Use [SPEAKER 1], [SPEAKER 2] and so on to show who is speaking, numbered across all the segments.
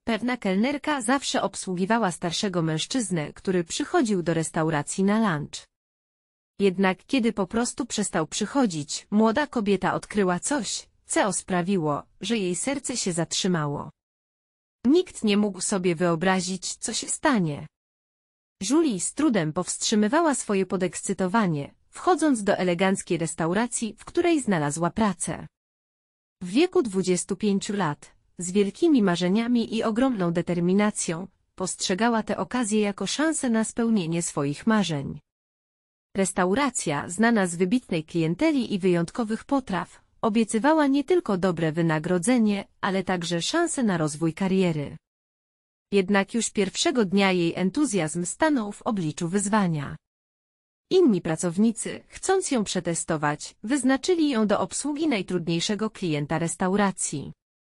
[SPEAKER 1] Pewna kelnerka zawsze obsługiwała starszego mężczyznę, który przychodził do restauracji na lunch. Jednak kiedy po prostu przestał przychodzić, młoda kobieta odkryła coś, co sprawiło, że jej serce się zatrzymało. Nikt nie mógł sobie wyobrazić, co się stanie. Julie z trudem powstrzymywała swoje podekscytowanie, wchodząc do eleganckiej restauracji, w której znalazła pracę. W wieku 25 lat, z wielkimi marzeniami i ogromną determinacją, postrzegała tę okazję jako szansę na spełnienie swoich marzeń. Restauracja, znana z wybitnej klienteli i wyjątkowych potraw, obiecywała nie tylko dobre wynagrodzenie, ale także szansę na rozwój kariery. Jednak już pierwszego dnia jej entuzjazm stanął w obliczu wyzwania. Inni pracownicy, chcąc ją przetestować, wyznaczyli ją do obsługi najtrudniejszego klienta restauracji.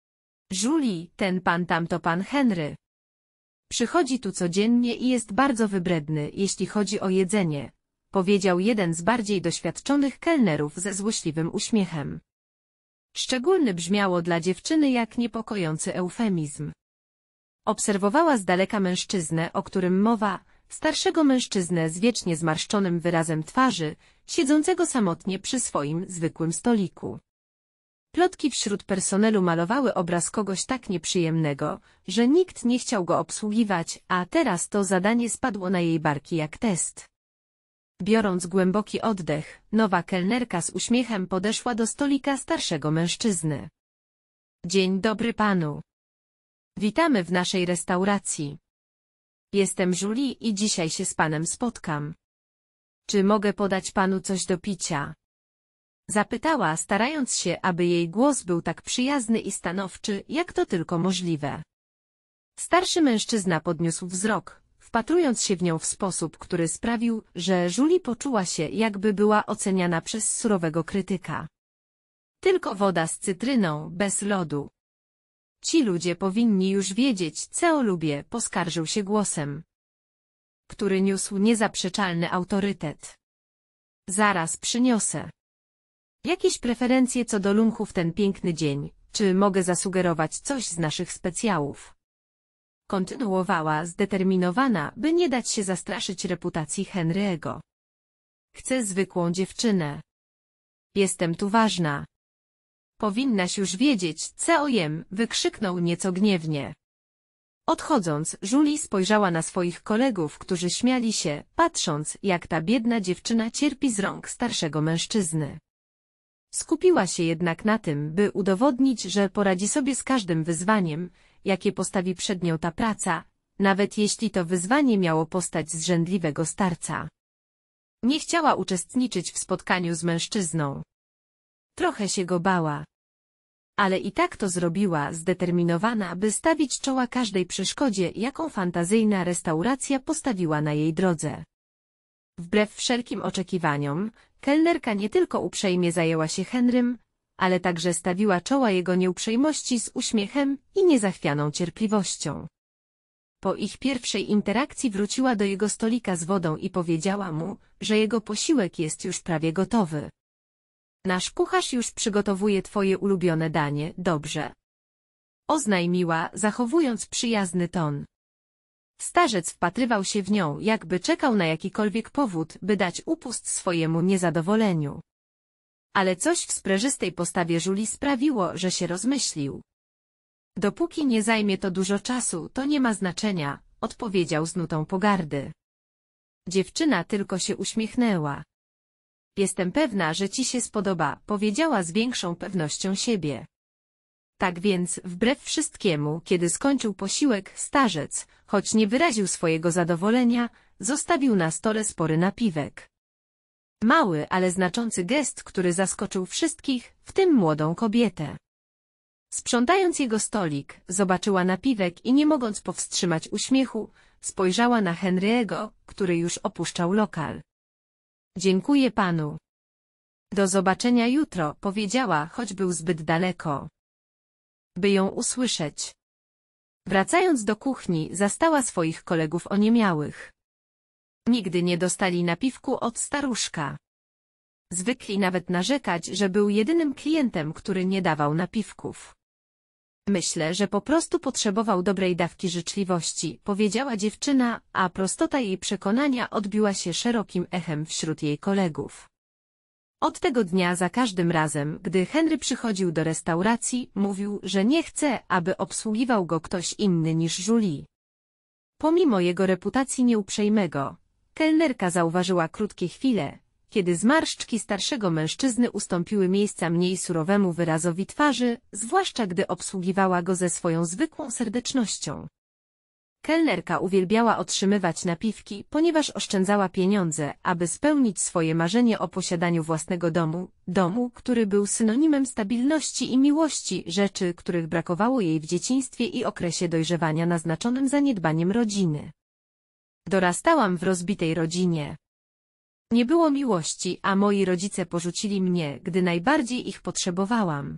[SPEAKER 1] Julie, ten pan tamto pan Henry. Przychodzi tu codziennie i jest bardzo wybredny, jeśli chodzi o jedzenie, powiedział jeden z bardziej doświadczonych kelnerów ze złośliwym uśmiechem. Szczególny brzmiało dla dziewczyny jak niepokojący eufemizm. Obserwowała z daleka mężczyznę, o którym mowa, starszego mężczyznę z wiecznie zmarszczonym wyrazem twarzy, siedzącego samotnie przy swoim zwykłym stoliku. Plotki wśród personelu malowały obraz kogoś tak nieprzyjemnego, że nikt nie chciał go obsługiwać, a teraz to zadanie spadło na jej barki jak test. Biorąc głęboki oddech, nowa kelnerka z uśmiechem podeszła do stolika starszego mężczyzny. Dzień dobry panu. Witamy w naszej restauracji. Jestem Julie i dzisiaj się z panem spotkam. Czy mogę podać panu coś do picia? Zapytała, starając się, aby jej głos był tak przyjazny i stanowczy, jak to tylko możliwe. Starszy mężczyzna podniósł wzrok, wpatrując się w nią w sposób, który sprawił, że Julie poczuła się, jakby była oceniana przez surowego krytyka. Tylko woda z cytryną, bez lodu. Ci ludzie powinni już wiedzieć, co lubię, poskarżył się głosem, który niósł niezaprzeczalny autorytet. Zaraz przyniosę. Jakieś preferencje co do lunchu w ten piękny dzień, czy mogę zasugerować coś z naszych specjałów? Kontynuowała, zdeterminowana, by nie dać się zastraszyć reputacji Henry'ego. Chcę zwykłą dziewczynę. Jestem tu ważna. Powinnaś już wiedzieć, co jem, wykrzyknął nieco gniewnie. Odchodząc, Julie spojrzała na swoich kolegów, którzy śmiali się, patrząc, jak ta biedna dziewczyna cierpi z rąk starszego mężczyzny. Skupiła się jednak na tym, by udowodnić, że poradzi sobie z każdym wyzwaniem, jakie postawi przed nią ta praca, nawet jeśli to wyzwanie miało postać zrzędliwego starca. Nie chciała uczestniczyć w spotkaniu z mężczyzną. Trochę się go bała. Ale i tak to zrobiła, zdeterminowana, by stawić czoła każdej przeszkodzie, jaką fantazyjna restauracja postawiła na jej drodze. Wbrew wszelkim oczekiwaniom, kelnerka nie tylko uprzejmie zajęła się Henrym, ale także stawiła czoła jego nieuprzejmości z uśmiechem i niezachwianą cierpliwością. Po ich pierwszej interakcji wróciła do jego stolika z wodą i powiedziała mu, że jego posiłek jest już prawie gotowy. Nasz kucharz już przygotowuje twoje ulubione danie, dobrze? Oznajmiła, zachowując przyjazny ton. Starzec wpatrywał się w nią, jakby czekał na jakikolwiek powód, by dać upust swojemu niezadowoleniu. Ale coś w sprężystej postawie Julie sprawiło, że się rozmyślił. Dopóki nie zajmie to dużo czasu, to nie ma znaczenia, odpowiedział z nutą pogardy. Dziewczyna tylko się uśmiechnęła. Jestem pewna, że ci się spodoba, powiedziała z większą pewnością siebie. Tak więc, wbrew wszystkiemu, kiedy skończył posiłek, starzec, choć nie wyraził swojego zadowolenia, zostawił na stole spory napiwek. Mały, ale znaczący gest, który zaskoczył wszystkich, w tym młodą kobietę. Sprzątając jego stolik, zobaczyła napiwek i nie mogąc powstrzymać uśmiechu, spojrzała na Henry'ego, który już opuszczał lokal. Dziękuję panu. Do zobaczenia jutro, powiedziała, choć był zbyt daleko, by ją usłyszeć. Wracając do kuchni, zastała swoich kolegów oniemiałych. Nigdy nie dostali napiwku od staruszka. Zwykli nawet narzekać, że był jedynym klientem, który nie dawał napiwków. Myślę, że po prostu potrzebował dobrej dawki życzliwości, powiedziała dziewczyna, a prostota jej przekonania odbiła się szerokim echem wśród jej kolegów. Od tego dnia za każdym razem, gdy Henry przychodził do restauracji, mówił, że nie chce, aby obsługiwał go ktoś inny niż Julie. Pomimo jego reputacji nieuprzejmego, kelnerka zauważyła krótkie chwile, kiedy zmarszczki starszego mężczyzny ustąpiły miejsca mniej surowemu wyrazowi twarzy, zwłaszcza gdy obsługiwała go ze swoją zwykłą serdecznością. Kelnerka uwielbiała otrzymywać napiwki, ponieważ oszczędzała pieniądze, aby spełnić swoje marzenie o posiadaniu własnego domu, który był synonimem stabilności i miłości, rzeczy, których brakowało jej w dzieciństwie i okresie dojrzewania naznaczonym zaniedbaniem rodziny. Dorastałam w rozbitej rodzinie. Nie było miłości, a moi rodzice porzucili mnie, gdy najbardziej ich potrzebowałam.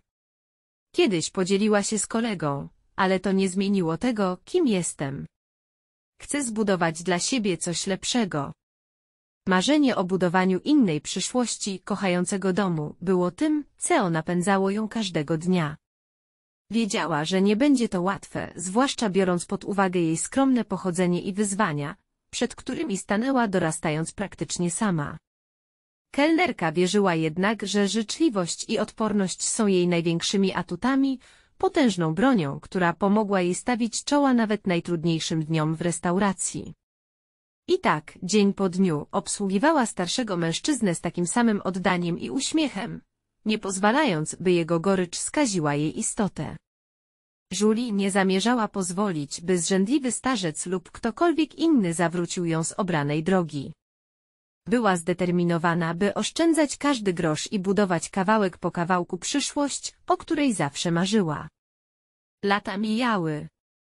[SPEAKER 1] Kiedyś podzieliła się z kolegą, ale to nie zmieniło tego, kim jestem. Chcę zbudować dla siebie coś lepszego. Marzenie o budowaniu innej przyszłości, kochającego domu, było tym, co napędzało ją każdego dnia. Wiedziała, że nie będzie to łatwe, zwłaszcza biorąc pod uwagę jej skromne pochodzenie i wyzwania, przed którymi stanęła dorastając praktycznie sama. Kelnerka wierzyła jednak, że życzliwość i odporność są jej największymi atutami, potężną bronią, która pomogła jej stawić czoła nawet najtrudniejszym dniom w restauracji. I tak, dzień po dniu, obsługiwała starszego mężczyznę z takim samym oddaniem i uśmiechem, nie pozwalając, by jego gorycz skaziła jej istotę. Julie nie zamierzała pozwolić, by zrzędliwy starzec lub ktokolwiek inny zawrócił ją z obranej drogi. Była zdeterminowana, by oszczędzać każdy grosz i budować kawałek po kawałku przyszłość, o której zawsze marzyła. Lata mijały.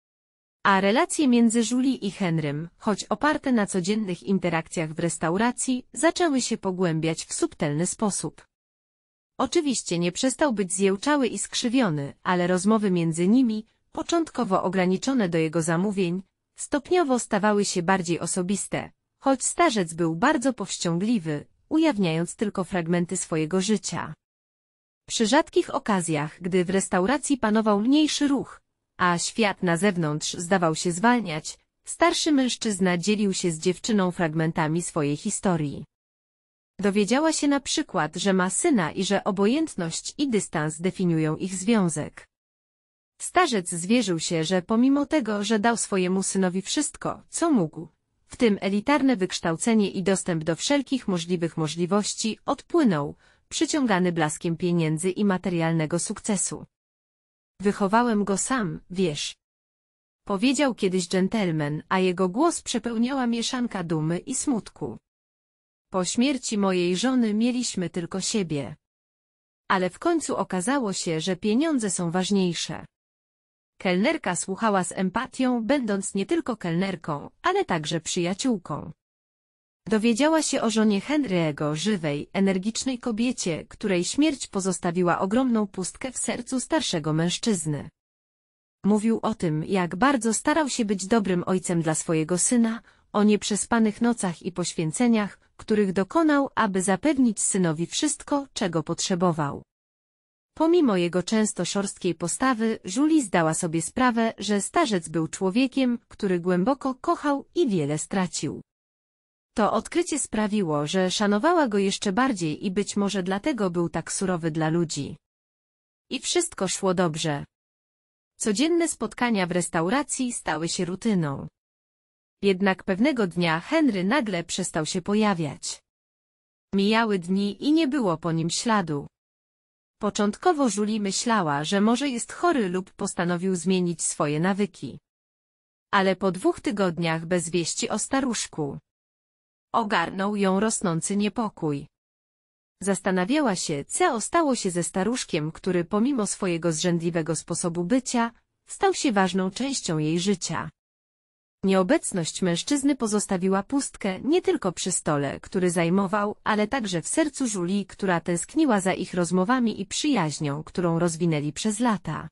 [SPEAKER 1] A relacje między Julie i Henrym, choć oparte na codziennych interakcjach w restauracji, zaczęły się pogłębiać w subtelny sposób. Oczywiście nie przestał być zjełczały i skrzywiony, ale rozmowy między nimi, początkowo ograniczone do jego zamówień, stopniowo stawały się bardziej osobiste, choć starzec był bardzo powściągliwy, ujawniając tylko fragmenty swojego życia. Przy rzadkich okazjach, gdy w restauracji panował mniejszy ruch, a świat na zewnątrz zdawał się zwalniać, starszy mężczyzna dzielił się z dziewczyną fragmentami swojej historii. Dowiedziała się na przykład, że ma syna i że obojętność i dystans definiują ich związek. Starzec zwierzył się, że pomimo tego, że dał swojemu synowi wszystko, co mógł, w tym elitarne wykształcenie i dostęp do wszelkich możliwych możliwości, odpłynął, przyciągany blaskiem pieniędzy i materialnego sukcesu. Wychowałem go sam, wiesz. Powiedział kiedyś dżentelmen, a jego głos przepełniała mieszanka dumy i smutku. Po śmierci mojej żony mieliśmy tylko siebie. Ale w końcu okazało się, że pieniądze są ważniejsze. Kelnerka słuchała z empatią, będąc nie tylko kelnerką, ale także przyjaciółką. Dowiedziała się o żonie Henry'ego, żywej, energicznej kobiecie, której śmierć pozostawiła ogromną pustkę w sercu starszego mężczyzny. Mówił o tym, jak bardzo starał się być dobrym ojcem dla swojego syna, o nieprzespanych nocach i poświęceniach, których dokonał, aby zapewnić synowi wszystko, czego potrzebował. Pomimo jego często szorstkiej postawy, Julie zdała sobie sprawę, że starzec był człowiekiem, który głęboko kochał i wiele stracił. To odkrycie sprawiło, że szanowała go jeszcze bardziej i być może dlatego był tak surowy dla ludzi. I wszystko szło dobrze. Codzienne spotkania w restauracji stały się rutyną. Jednak pewnego dnia Henry nagle przestał się pojawiać. Mijały dni i nie było po nim śladu. Początkowo Julie myślała, że może jest chory lub postanowił zmienić swoje nawyki. Ale po 2 tygodniach bez wieści o staruszku, ogarnął ją rosnący niepokój. Zastanawiała się, co stało się ze staruszkiem, który pomimo swojego zrzędliwego sposobu bycia, stał się ważną częścią jej życia. Nieobecność mężczyzny pozostawiła pustkę nie tylko przy stole, który zajmował, ale także w sercu Julie, która tęskniła za ich rozmowami i przyjaźnią, którą rozwinęli przez lata.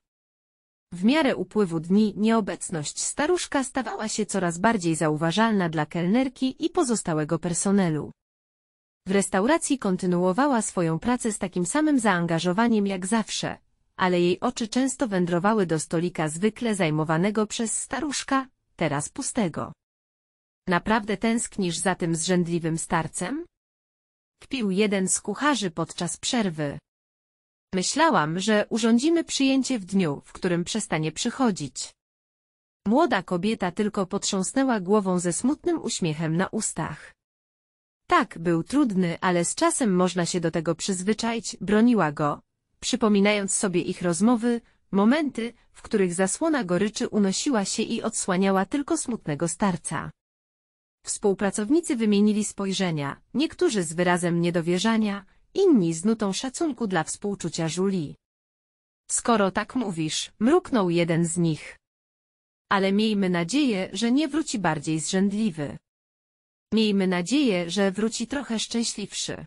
[SPEAKER 1] W miarę upływu dni nieobecność staruszka stawała się coraz bardziej zauważalna dla kelnerki i pozostałego personelu. W restauracji kontynuowała swoją pracę z takim samym zaangażowaniem jak zawsze, ale jej oczy często wędrowały do stolika zwykle zajmowanego przez staruszka, teraz pustego. Naprawdę tęsknisz za tym zrzędliwym starcem? Kpił jeden z kucharzy podczas przerwy. Myślałam, że urządzimy przyjęcie w dniu, w którym przestanie przychodzić. Młoda kobieta tylko potrząsnęła głową ze smutnym uśmiechem na ustach. Tak, był trudny, ale z czasem można się do tego przyzwyczaić, broniła go, przypominając sobie ich rozmowy, momenty, w których zasłona goryczy unosiła się i odsłaniała tylko smutnego starca. Współpracownicy wymienili spojrzenia, niektórzy z wyrazem niedowierzania, inni z nutą szacunku dla współczucia Julie. Skoro tak mówisz, mruknął jeden z nich. Ale miejmy nadzieję, że nie wróci bardziej zrzędliwy. Miejmy nadzieję, że wróci trochę szczęśliwszy.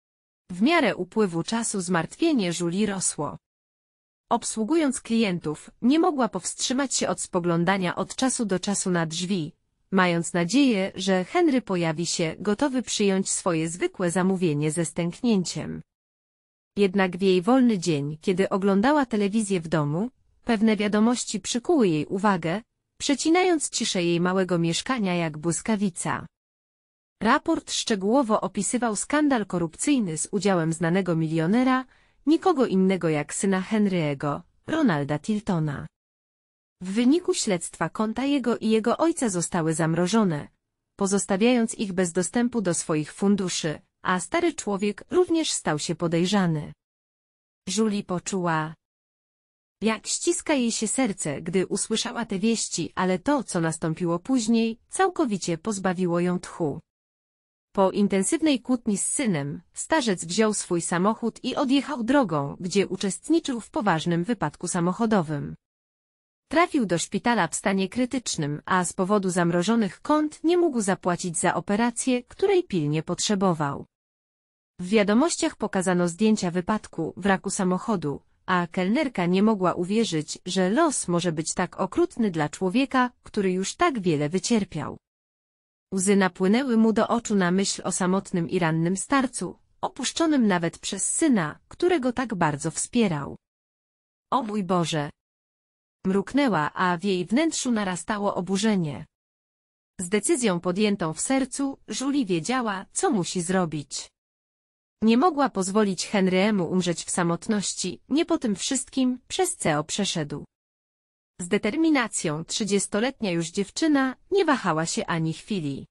[SPEAKER 1] W miarę upływu czasu zmartwienie Julie rosło. Obsługując klientów, nie mogła powstrzymać się od spoglądania od czasu do czasu na drzwi, mając nadzieję, że Henry pojawi się, gotowy przyjąć swoje zwykłe zamówienie ze stęknięciem. Jednak w jej wolny dzień, kiedy oglądała telewizję w domu, pewne wiadomości przykuły jej uwagę, przecinając ciszę jej małego mieszkania jak błyskawica. Raport szczegółowo opisywał skandal korupcyjny z udziałem znanego milionera, nikogo innego jak syna Henry'ego, Ronalda Tiltona. W wyniku śledztwa konta jego i jego ojca zostały zamrożone, pozostawiając ich bez dostępu do swoich funduszy, a stary człowiek również stał się podejrzany. Julie poczuła, jak ściska jej się serce, gdy usłyszała te wieści, ale to, co nastąpiło później, całkowicie pozbawiło ją tchu. Po intensywnej kłótni z synem, starzec wziął swój samochód i odjechał drogą, gdzie uczestniczył w poważnym wypadku samochodowym. Trafił do szpitala w stanie krytycznym, a z powodu zamrożonych kont nie mógł zapłacić za operację, której pilnie potrzebował. W wiadomościach pokazano zdjęcia wypadku, wraku samochodu, a kelnerka nie mogła uwierzyć, że los może być tak okrutny dla człowieka, który już tak wiele wycierpiał. Łzy napłynęły mu do oczu na myśl o samotnym i rannym starcu, opuszczonym nawet przez syna, którego tak bardzo wspierał. O mój Boże! Mruknęła, a w jej wnętrzu narastało oburzenie. Z decyzją podjętą w sercu, Julie wiedziała, co musi zrobić. Nie mogła pozwolić Henry'emu umrzeć w samotności, nie po tym wszystkim, przez co przeszedł. Z determinacją 30-letnia już dziewczyna nie wahała się ani chwili.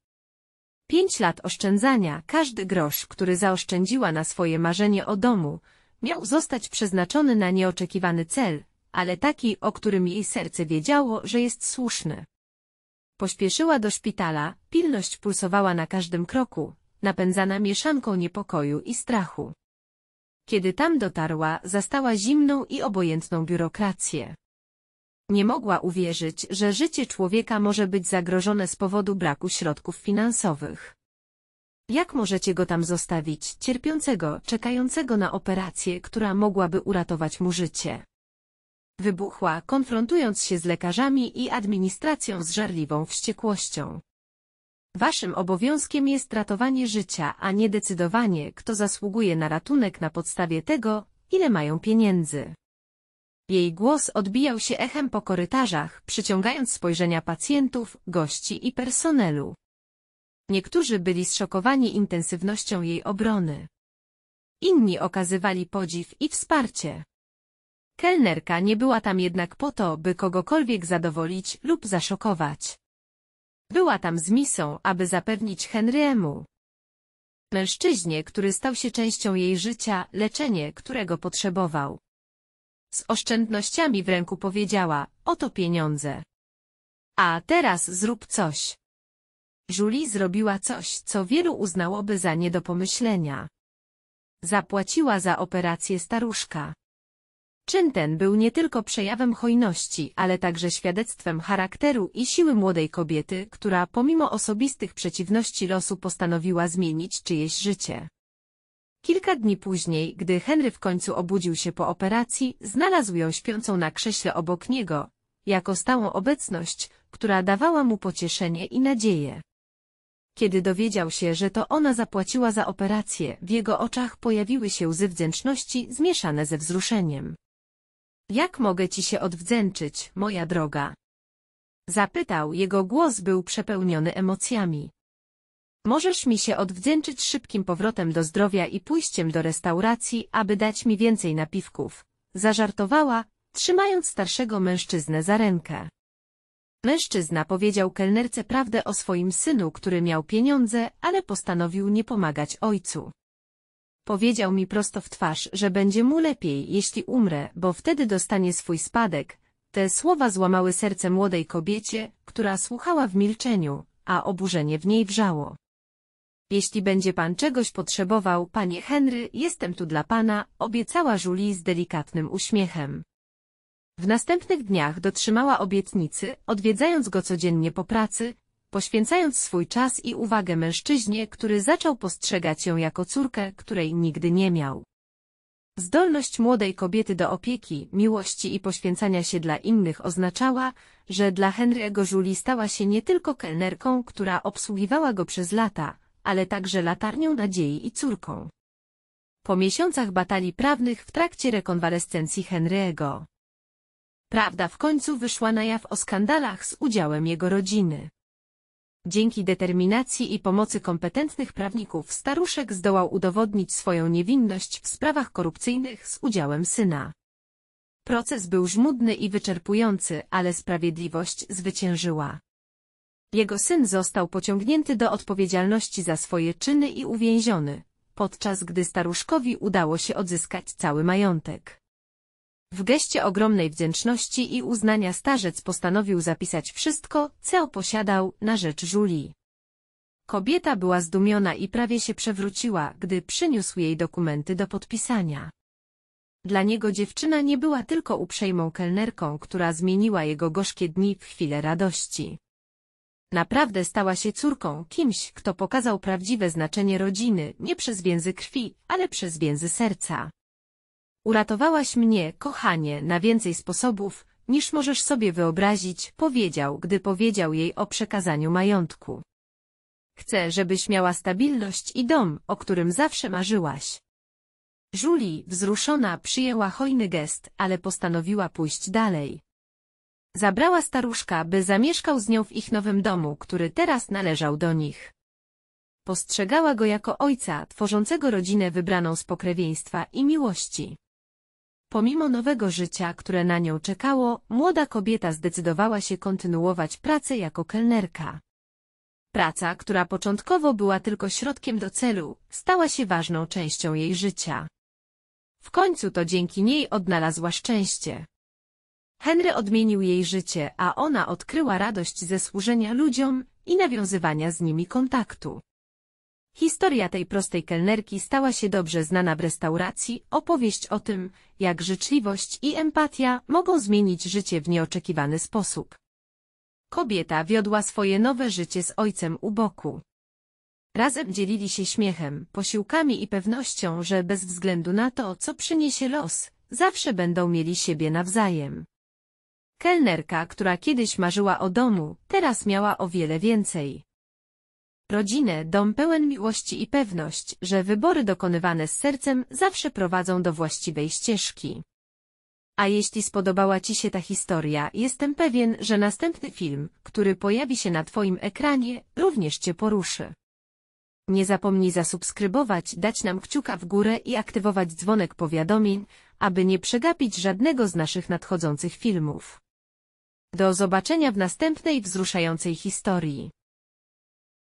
[SPEAKER 1] 5 lat oszczędzania, każdy grosz, który zaoszczędziła na swoje marzenie o domu, miał zostać przeznaczony na nieoczekiwany cel, ale taki, o którym jej serce wiedziało, że jest słuszny. Pośpieszyła do szpitala, pilność pulsowała na każdym kroku, napędzana mieszanką niepokoju i strachu. Kiedy tam dotarła, zastała zimną i obojętną biurokrację. Nie mogła uwierzyć, że życie człowieka może być zagrożone z powodu braku środków finansowych. Jak możecie go tam zostawić, cierpiącego, czekającego na operację, która mogłaby uratować mu życie? Wybuchła, konfrontując się z lekarzami i administracją z żarliwą wściekłością. Waszym obowiązkiem jest ratowanie życia, a nie decydowanie, kto zasługuje na ratunek na podstawie tego, ile mają pieniędzy. Jej głos odbijał się echem po korytarzach, przyciągając spojrzenia pacjentów, gości i personelu. Niektórzy byli zszokowani intensywnością jej obrony. Inni okazywali podziw i wsparcie. Kelnerka nie była tam jednak po to, by kogokolwiek zadowolić lub zaszokować. Była tam z misją, aby zapewnić Henry'emu, mężczyźnie, który stał się częścią jej życia, leczenie, którego potrzebował. Z oszczędnościami w ręku powiedziała, oto pieniądze. A teraz zrób coś. Julie zrobiła coś, co wielu uznałoby za nie do pomyślenia. Zapłaciła za operację staruszka. Czyn ten był nie tylko przejawem hojności, ale także świadectwem charakteru i siły młodej kobiety, która pomimo osobistych przeciwności losu postanowiła zmienić czyjeś życie. Kilka dni później, gdy Henry w końcu obudził się po operacji, znalazł ją śpiącą na krześle obok niego, jako stałą obecność, która dawała mu pocieszenie i nadzieję. Kiedy dowiedział się, że to ona zapłaciła za operację, w jego oczach pojawiły się łzy wdzięczności zmieszane ze wzruszeniem. Jak mogę ci się odwdzięczyć, moja droga? Zapytał, jego głos był przepełniony emocjami. Możesz mi się odwdzięczyć szybkim powrotem do zdrowia i pójściem do restauracji, aby dać mi więcej napiwków. Zażartowała, trzymając starszego mężczyznę za rękę. Mężczyzna powiedział kelnerce prawdę o swoim synu, który miał pieniądze, ale postanowił nie pomagać ojcu. Powiedział mi prosto w twarz, że będzie mu lepiej, jeśli umrę, bo wtedy dostanie swój spadek. Te słowa złamały serce młodej kobiecie, która słuchała w milczeniu, a oburzenie w niej wrzało. Jeśli będzie pan czegoś potrzebował, panie Henry, jestem tu dla pana, obiecała Julie z delikatnym uśmiechem. W następnych dniach dotrzymała obietnicy, odwiedzając go codziennie po pracy, poświęcając swój czas i uwagę mężczyźnie, który zaczął postrzegać ją jako córkę, której nigdy nie miał. Zdolność młodej kobiety do opieki, miłości i poświęcania się dla innych oznaczała, że dla Henry'ego Julie stała się nie tylko kelnerką, która obsługiwała go przez lata, ale także latarnią nadziei i córką. Po miesiącach batalii prawnych w trakcie rekonwalescencji Henry'ego, prawda w końcu wyszła na jaw o skandalach z udziałem jego rodziny. Dzięki determinacji i pomocy kompetentnych prawników staruszek zdołał udowodnić swoją niewinność w sprawach korupcyjnych z udziałem syna. Proces był żmudny i wyczerpujący, ale sprawiedliwość zwyciężyła. Jego syn został pociągnięty do odpowiedzialności za swoje czyny i uwięziony, podczas gdy staruszkowi udało się odzyskać cały majątek. W geście ogromnej wdzięczności i uznania starzec postanowił zapisać wszystko, co posiadał, na rzecz Julie. Kobieta była zdumiona i prawie się przewróciła, gdy przyniósł jej dokumenty do podpisania. Dla niego dziewczyna nie była tylko uprzejmą kelnerką, która zmieniła jego gorzkie dni w chwilę radości. Naprawdę stała się córką, kimś, kto pokazał prawdziwe znaczenie rodziny, nie przez więzy krwi, ale przez więzy serca. Uratowałaś mnie, kochanie, na więcej sposobów, niż możesz sobie wyobrazić, powiedział, gdy powiedział jej o przekazaniu majątku. Chcę, żebyś miała stabilność i dom, o którym zawsze marzyłaś. Julie, wzruszona, przyjęła hojny gest, ale postanowiła pójść dalej. Zabrała staruszka, by zamieszkał z nią w ich nowym domu, który teraz należał do nich. Postrzegała go jako ojca, tworzącego rodzinę wybraną z pokrewieństwa i miłości. Pomimo nowego życia, które na nią czekało, młoda kobieta zdecydowała się kontynuować pracę jako kelnerka. Praca, która początkowo była tylko środkiem do celu, stała się ważną częścią jej życia. W końcu to dzięki niej odnalazła szczęście. Henry odmienił jej życie, a ona odkryła radość ze służenia ludziom i nawiązywania z nimi kontaktu. Historia tej prostej kelnerki stała się dobrze znana w restauracji, opowieść o tym, jak życzliwość i empatia mogą zmienić życie w nieoczekiwany sposób. Kobieta wiodła swoje nowe życie z ojcem u boku. Razem dzielili się śmiechem, posiłkami i pewnością, że bez względu na to, co przyniesie los, zawsze będą mieli siebie nawzajem. Kelnerka, która kiedyś marzyła o domu, teraz miała o wiele więcej. Rodzinę, dom pełen miłości i pewność, że wybory dokonywane z sercem zawsze prowadzą do właściwej ścieżki. A jeśli spodobała Ci się ta historia, jestem pewien, że następny film, który pojawi się na Twoim ekranie, również Cię poruszy. Nie zapomnij zasubskrybować, dać nam kciuka w górę i aktywować dzwonek powiadomień, aby nie przegapić żadnego z naszych nadchodzących filmów. Do zobaczenia w następnej wzruszającej historii.